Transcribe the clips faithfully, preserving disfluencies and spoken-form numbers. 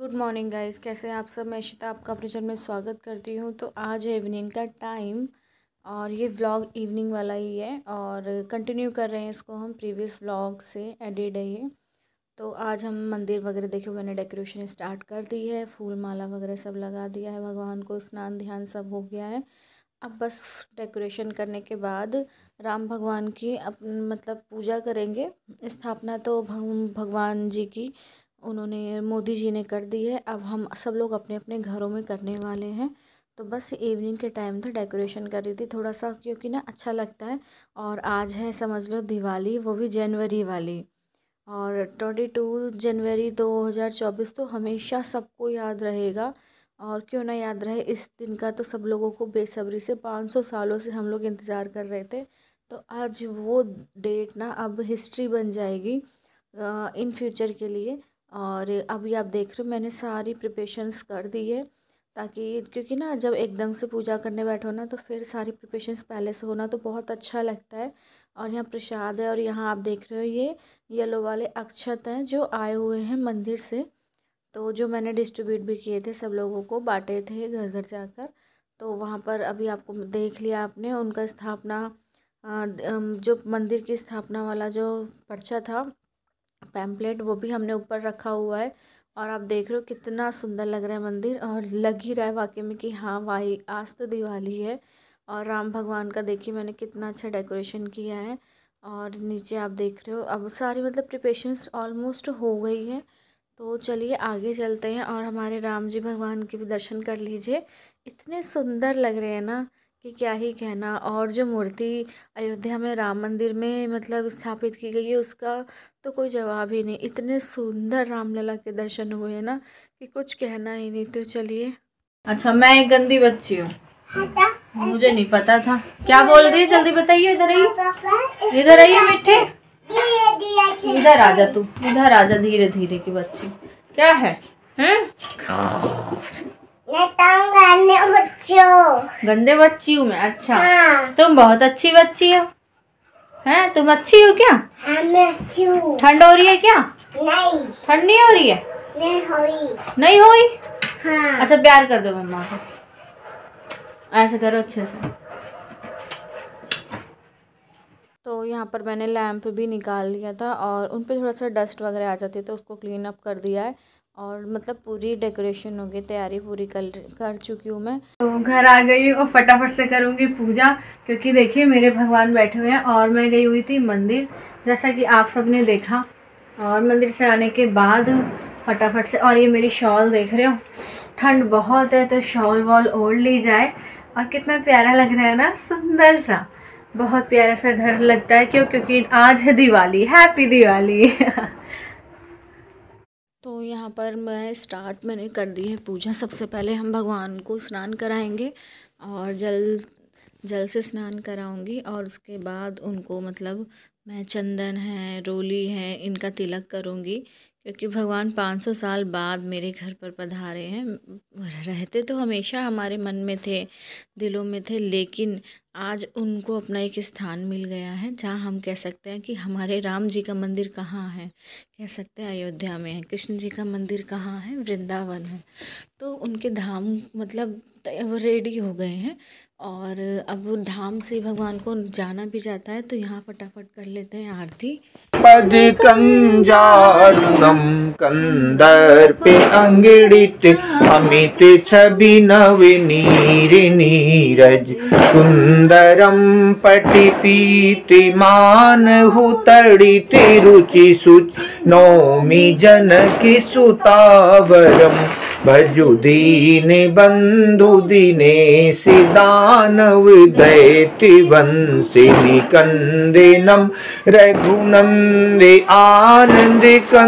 Good morning guys, कैसे हैं आप सब। मैं इशिता आपका अपने चैनल में स्वागत करती हूँ। तो आज है इवनिंग का टाइम और ये व्लॉग इवनिंग वाला ही है और कंटिन्यू कर रहे हैं इसको हम प्रीवियस व्लॉग से एडिड है ये। तो आज हम मंदिर वगैरह देखो, मैंने डेकोरेशन स्टार्ट कर दी है, फूल माला वगैरह सब लगा दिया है, भगवान को स्नान ध्यान सब हो गया है। अब बस डेकोरेशन करने के बाद राम भगवान की अप मतलब पूजा करेंगे। स्थापना तो भग, भगवान जी की उन्होंने मोदी जी ने कर दी है। अब हम सब लोग अपने अपने घरों में करने वाले हैं। तो बस इवनिंग के टाइम था, डेकोरेशन कर रही थी थोड़ा सा, क्योंकि ना अच्छा लगता है। और आज है समझ लो दिवाली, वो भी जनवरी वाली। और ट्वेंटी टू जनवरी दो हज़ार चौबीस तो हमेशा सबको याद रहेगा। और क्यों ना याद रहे, इस दिन का तो सब लोगों को बेसब्री से पाँच सौ सालों से हम लोग इंतज़ार कर रहे थे। तो आज वो डेट ना अब हिस्ट्री बन जाएगी इन फ्यूचर के लिए। और अभी आप देख रहे हो मैंने सारी प्रिपरेशंस कर दी है, ताकि क्योंकि ना जब एकदम से पूजा करने बैठो ना तो फिर सारी प्रिपरेशंस पहले से होना तो बहुत अच्छा लगता है। और यहाँ प्रसाद है और यहाँ आप देख रहे हो ये येलो वाले अक्षत हैं जो आए हुए हैं मंदिर से। तो जो मैंने डिस्ट्रीब्यूट भी किए थे, सब लोगों को बांटे थे घर घर जाकर। तो वहाँ पर अभी आपको देख लिया आपने उनका स्थापना, जो मंदिर की स्थापना वाला जो पर्चा था पैम्पलेट, वो भी हमने ऊपर रखा हुआ है। और आप देख रहे हो कितना सुंदर लग रहा है मंदिर, और लग ही रहा है वाकई में कि हाँ भाई आज तो दिवाली है। और राम भगवान का देखिए मैंने कितना अच्छा डेकोरेशन किया है। और नीचे आप देख रहे हो अब सारी मतलब प्रिपरेशंस ऑलमोस्ट हो गई है। तो चलिए आगे चलते हैं और हमारे राम जी भगवान के भी दर्शन कर लीजिए। इतने सुंदर लग रहे हैं ना कि क्या ही कहना। और जो मूर्ति अयोध्या में राम मंदिर में मतलब स्थापित की गई है उसका तो कोई जवाब ही नहीं। इतने सुंदर रामलला के दर्शन हुए हैं ना कि कुछ कहना ही नहीं। तो चलिए। अच्छा, मैं एक गंदी बच्ची हूँ, मुझे नहीं पता था। क्या बोल रही है, जल्दी बताइए। इधर आइए, इधर आइए मिठे, इधर आजा तू, इधर आजा। धीरे धीरे की बच्ची क्या है, हैं? गंदे बच्ची हूँ मैं। अच्छा हाँ। तुम बहुत अच्छी बच्ची हो, हैं? तुम अच्छी हो क्या? हाँ, मैं अच्छी हूँ। ठंड हो रही है क्या? नहीं, ठंड नहीं हो रही है। नहीं हुई, नहीं हुई। हाँ। अच्छा प्यार कर दो मम्मा को, ऐसे करो अच्छे से। तो यहाँ पर मैंने लैंप भी निकाल लिया था और उन पर थोड़ा सा डस्ट वगैरह आ जाती है तो उसको क्लीन अप कर दिया है। और मतलब पूरी डेकोरेशन हो गई, तैयारी पूरी कर कर चुकी हूँ मैं। तो घर आ गई और फटाफट से करूँगी पूजा, क्योंकि देखिए मेरे भगवान बैठे हुए हैं। और मैं गई हुई थी मंदिर, जैसा कि आप सब ने देखा। और मंदिर से आने के बाद फटाफट से, और ये मेरी शॉल देख रहे हो, ठंड बहुत है तो शॉल वॉल ओढ़ ली जाए। और कितना प्यारा लग रहा है ना, सुंदर सा, बहुत प्यारा सा घर लगता है। क्यों? क्योंकि आज है दिवाली। हैप्पी दिवाली। तो यहाँ पर मैं स्टार्ट मैंने कर दी है पूजा। सबसे पहले हम भगवान को स्नान कराएंगे और जल जल से स्नान कराऊंगी। और उसके बाद उनको मतलब मैं चंदन है, रोली है, इनका तिलक करूंगी। क्योंकि भगवान पाँच सौ साल बाद मेरे घर पर पधारे हैं। रहते तो हमेशा हमारे मन में थे, दिलों में थे, लेकिन आज उनको अपना एक स्थान मिल गया है जहाँ हम कह सकते हैं कि हमारे राम जी का मंदिर कहाँ है। कह सकते हैं अयोध्या में है, कृष्ण जी का मंदिर कहाँ है, वृंदावन है। तो उनके धाम मतलब रेडी हो गए हैं और अब धाम से भगवान को जाना भी जाता है। तो यहाँ फटाफट कर लेते हैं आरती। पदिकंजारुणम कंदर्पे अंगिड़ित अमित छवि नवनीर नीरज सुंदरम पटिपीतिमान हुतड़ित रुचि सुच नौमि जनकी सुतावरम भजु दीन बंधु दिनेश दानव दैत्य वंशिनी कंदिनम रघुनंदे आनंद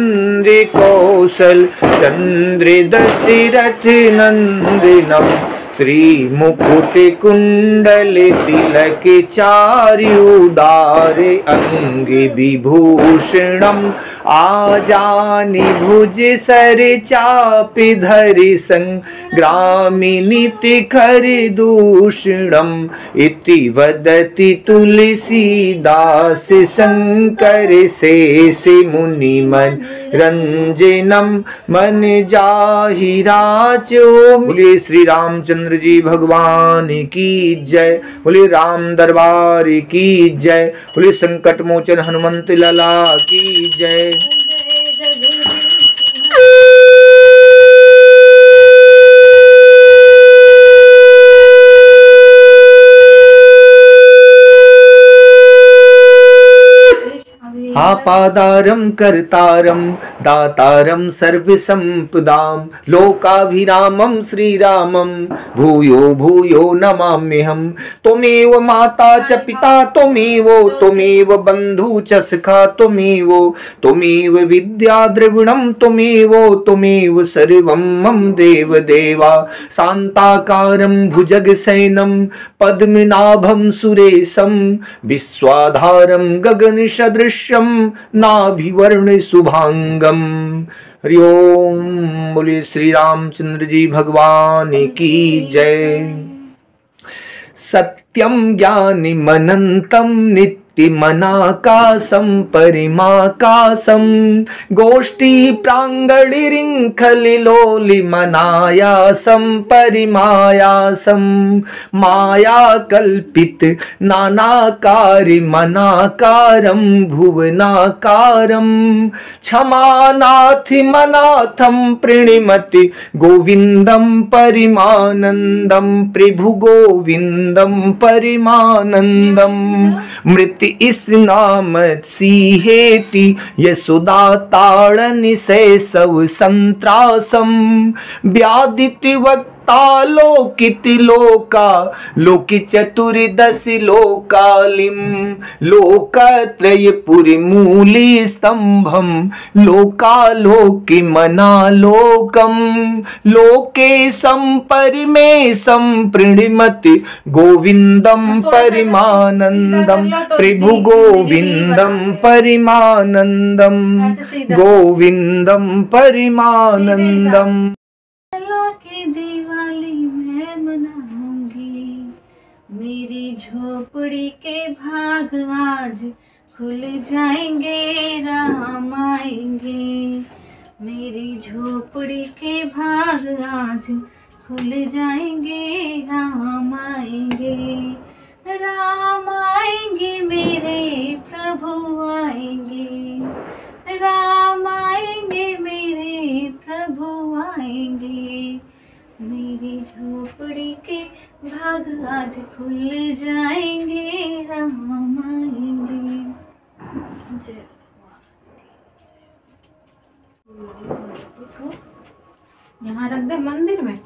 कंदे कौशल चंद्र दशरथ नंदनम श्री मुकुट कुंडल तिलक चारुदार अंग विभूषणम आजानि भुज सर चाप धरि संग्रामिनीति खर दूषणम इति वदति तुलसीदास शंकर शेष मुनि मन रंजनम मन जाहि राचो। बोलिए श्री रामचंद्र जी भगवान की जय, बोलिए राम दरबार की जय, बोलिए संकट मोचन हनुमंत लला की जय। आपादारं कर्तारं दातारं सर्वसंपदां लोकाभिरामं श्रीरामं भूयो भूयो नमाम्यहम्। त्वमेव माता च पिता त्वमेव त्वमेव बन्धु च सखा त्वमेव त्वमेव विद्या द्रविणं त्वमेव त्वमेव सर्वं मम देव देवा। शान्ताकारं भुजगशयनं पद्मनाभं सुरेशं विश्वाधारं गगनसदृशं नाभिवर्ण शुभांगम। हरि ओम। बोलिए श्री रामचंद्र जी भगवान की जय। सत्यम ज्ञानिमनंतम नित्य मनाकाशं परिमाकाशं गोष्ठी प्रांगणिरिंखलिलोलिमनायासं परिमायासं माया कल्पित नानाकारिमनाकारं भुवनाकारं क्षमानाथिमनाथं प्रणिमति गोविंदं परिमानंदं प्रभु गोविंदं परिमानंदं। मृत इस नाम सीहेति यशोदा ताड़नि शैशव संत्रासम व्यादित वक्त लोकित लोका लोकि चतुर्दशि लोकालिम लोकत्रयपुरी मूली स्तंभम लोकालोकि मनालोकम लोके संपरिमेशं प्रणिमति गोविंदम परिमानंदम प्रभु गोविंदम परिमानंदम गोविंदम परिमानंदम। दिवाली मैं मनाऊंगी, मेरी झोपड़ी के भाग आज खुल जाएंगे, राम आएंगे। मेरी झोपड़ी के भाग आज खुल जाएंगे, राम आएंगे। राम आएंगे मेरे प्रभु आएंगे, राम आएंगे मेरे प्रभु आएंगे। मेरी झोपड़ी के भाग आज खुल जाएंगे, राम आएंगे। जय यहाँ रख दे मंदिर में।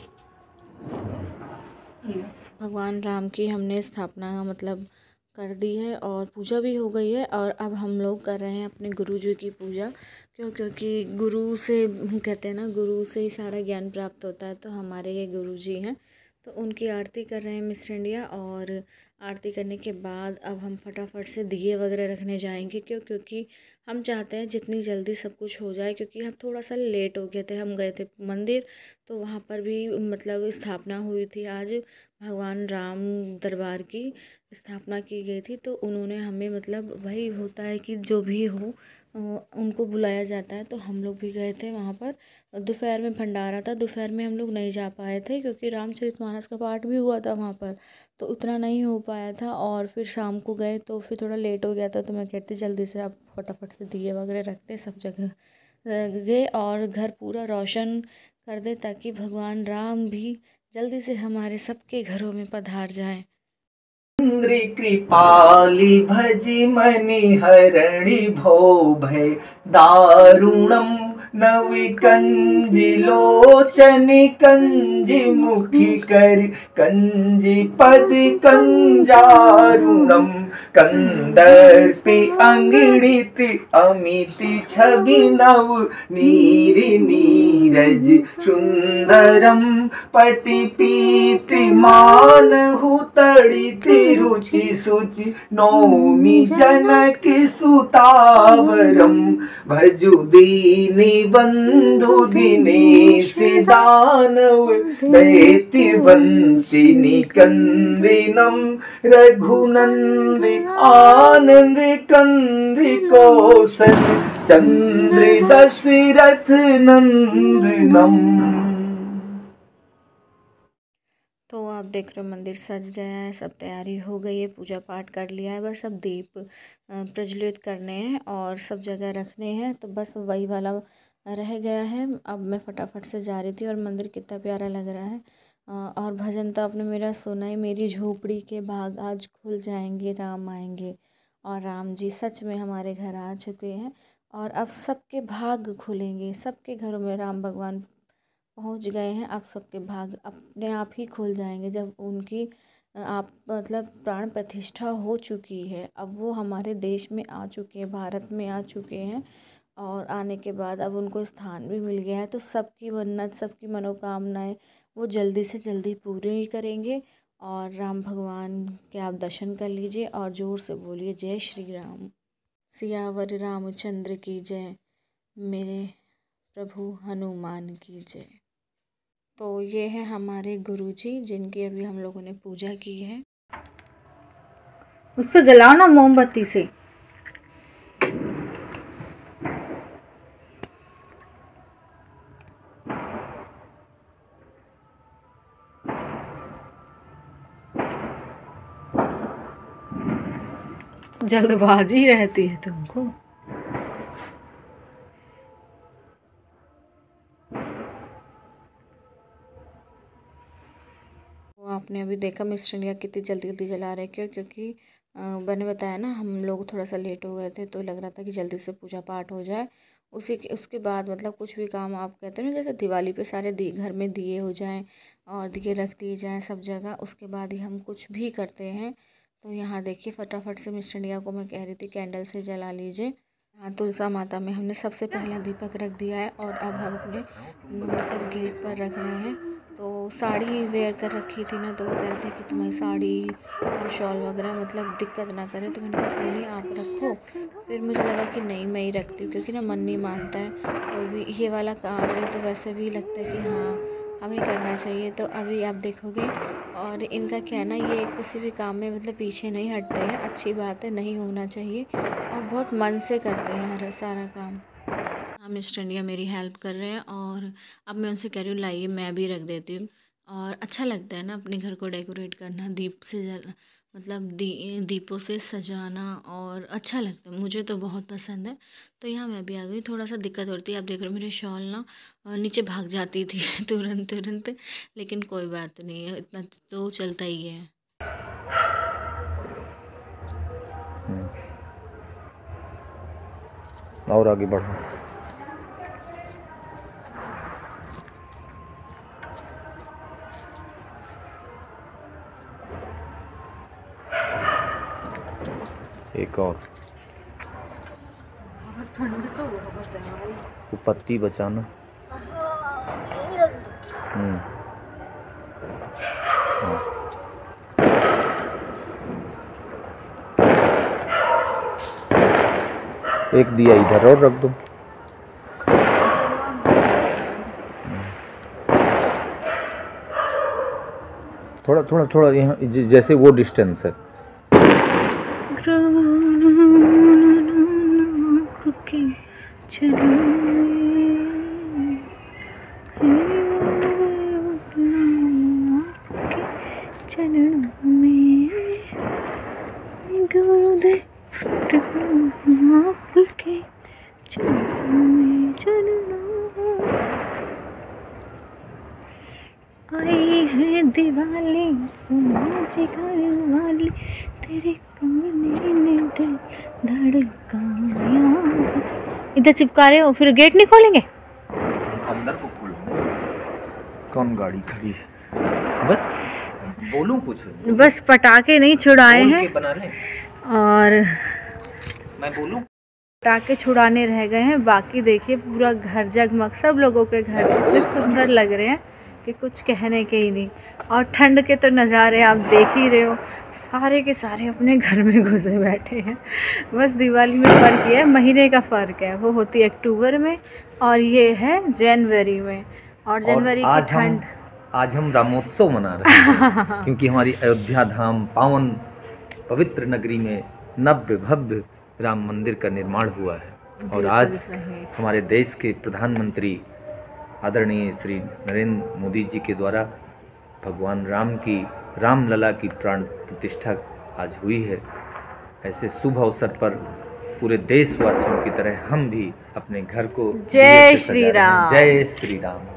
भगवान राम की हमने स्थापना मतलब कर दी है और पूजा भी हो गई है। और अब हम लोग कर रहे हैं अपने गुरु जी की पूजा, क्यों क्योंकि गुरु से कहते हैं ना, गुरु से ही सारा ज्ञान प्राप्त होता है। तो हमारे ये गुरु जी हैं, तो उनकी आरती कर रहे हैं मिस्टर इंडिया। और आरती करने के बाद अब हम फटाफट से दिए वगैरह रखने जाएंगे, क्यों क्योंकि हम चाहते हैं जितनी जल्दी सब कुछ हो जाए, क्योंकि हम थोड़ा सा लेट हो गए थे। हम गए थे मंदिर, तो वहाँ पर भी मतलब स्थापना हुई थी। आज भगवान राम दरबार की स्थापना की गई थी, तो उन्होंने हमें मतलब वही होता है कि जो भी हो उनको बुलाया जाता है। तो हम लोग भी गए थे वहाँ पर। दोपहर में भंडारा था, दोपहर में हम लोग नहीं जा पाए थे क्योंकि रामचरितमानस का पाठ भी हुआ था वहाँ पर, तो उतना नहीं हो पाया था। और फिर शाम को गए तो फिर थोड़ा लेट हो गया था, तो मैं कहती जल्दी से आप फटाफट से दिए वगैरह रखते सब जगह गए और घर पूरा रोशन कर दे, ताकि भगवान राम भी जल्दी से हमारे सबके घरों में पधार जाएं। इंद्र कृपाली भजि मणि हरणि भो भय दारुणम नवि कंजि लोचन कंजि मुखि कर कंजि पद कंजारुणम कंदर्पि अंगड़ित अमिति छवि नव नीरि नीरज सुंदरम पटिपीति मानहु तड़िति रुचि सुचि नौमि जनक सुतावरम भजु दीनि बंधु दिनेश दानव दैत्य वंशिनी कंदिनम रघुनंदि आनंद कंदि कौशल चंद्र दशरथ नंदनम। तो आप देख रहे हो मंदिर सज गया है, सब तैयारी हो गई है, पूजा पाठ कर लिया है, बस अब दीप प्रज्वलित करने हैं और सब जगह रखने हैं। तो बस वही वाला रह गया है। अब मैं फटाफट से जा रही थी और मंदिर कितना प्यारा लग रहा है। और भजन तो आपने मेरा सुना ही, मेरी झोपड़ी के भाग आज खुल जाएंगे, राम आएंगे। और राम जी सच में हमारे घर आ चुके हैं और अब सबके भाग खुलेंगे, सबके घरों में राम भगवान पहुंच गए हैं। अब सबके भाग अपने आप ही खुल जाएंगे जब उनकी आप मतलब प्राण प्रतिष्ठा हो चुकी है। अब वो हमारे देश में आ चुके हैं, भारत में आ चुके हैं और आने के बाद अब उनको स्थान भी मिल गया है। तो सबकी मन्नत, सबकी मनोकामनाएं वो जल्दी से जल्दी पूरी करेंगे। और राम भगवान के आप दर्शन कर लीजिए और ज़ोर से बोलिए जय श्री राम। सियावर रामचंद्र की जय, मेरे प्रभु हनुमान की जय। तो ये है हमारे गुरुजी जिनकी अभी हम लोगों ने पूजा की है। उससे जलाओ ना मोमबत्ती से। जल्दबाजी रहती है तुमको। वो आपने अभी देखा मिस्टर इंडिया कितनी जल्दी जल्दी जला रहे, क्यों? क्योंकि मैंने बताया ना हम लोग थोड़ा सा लेट हो गए थे, तो लग रहा था कि जल्दी से पूजा पाठ हो जाए। उसी के उसके बाद मतलब कुछ भी काम आप कहते हैं ना, जैसे दिवाली पे सारे दी घर में दिए हो जाएं और दिए रख दिए जाएं सब जगह, उसके बाद ही हम कुछ भी करते हैं। तो यहाँ देखिए फटाफट से मिस्टर इंडिया को मैं कह रही थी कैंडल से जला लीजिए। यहाँ तुलसा माता में हमने सबसे पहला दीपक रख दिया है और अब हम अपने मतलब गेट पर रख रहे हैं। तो साड़ी वेयर कर रखी थी ना, तो वो कह रहे थे कि तुम्हें साड़ी और शॉल वगैरह मतलब दिक्कत ना करे, तो मैंने कहा कोई नहीं आप रखो। फिर मुझे लगा कि नहीं मैं ही रखती हूँ, क्योंकि ना मन नहीं मानता है कोई भी ये वाला कार्य है, तो वैसे भी लगता है कि हाँ हमें करना चाहिए। तो अभी आप देखोगे और इनका क्या है ना, ये किसी भी काम में मतलब पीछे नहीं हटते हैं, अच्छी बात है, नहीं होना चाहिए और बहुत मन से करते हैं हर सारा काम। हाँ मिस्टर इंडिया मेरी हेल्प कर रहे हैं और अब मैं उनसे कह रही हूँ लाइए मैं भी रख देती हूँ। और अच्छा लगता है ना अपने घर को डेकोरेट करना, दीप से जल मतलब दी दीपों से सजाना, और अच्छा लगता है, मुझे तो बहुत पसंद है। तो यहाँ मैं भी आ गई, थोड़ा सा दिक्कत होती है, आप देख रहे हो मेरे शॉल ना नीचे भाग जाती थी तुरंत तुरंत, लेकिन कोई बात नहीं है, इतना तो चलता ही है। और आगे बढ़ो। एक और ठंड तो बहुत है भाई। वो पत्ती बचाना। हम्म एक दिया इधर और रख दो। थोड़ा थोड़ा थोड़ा यहाँ जैसे वो डिस्टेंस है। आई है दिवाली समाज घर वाली, तेरे कंगने ने दिल धड़काया। इधर चिपका रहे हो, फिर गेट नहीं खोलेंगे? अंदर को खोलो। कौन गाड़ी खड़ी है? बस बोलूं कुछ? बस पटाखे नहीं छुड़ाए हैं, बना ले। और मैं बोलूं? पटाखे छुड़ाने रह गए हैं, बाकी देखिए पूरा घर जगमग, सब लोगों के घर इतने सुंदर लग रहे हैं कि कुछ कहने के ही नहीं। और ठंड के तो नज़ारे आप देख ही रहे हो, सारे के सारे अपने घर में घुसे बैठे हैं। बस दिवाली में फ़र्क ये है, महीने का फ़र्क है, वो होती है अक्टूबर में और ये है जनवरी में। और जनवरी की ठंड, आज हम रामोत्सव मना रहे हैं क्योंकि हमारी अयोध्या धाम पावन पवित्र नगरी में नव्य भव्य राम मंदिर का निर्माण हुआ है। और आज हमारे देश के प्रधानमंत्री आदरणीय श्री नरेंद्र मोदी जी के द्वारा भगवान राम की रामलला की प्राण प्रतिष्ठा आज हुई है। ऐसे शुभ अवसर पर पूरे देशवासियों की तरह हम भी अपने घर को जय श्री राम, जय श्री राम।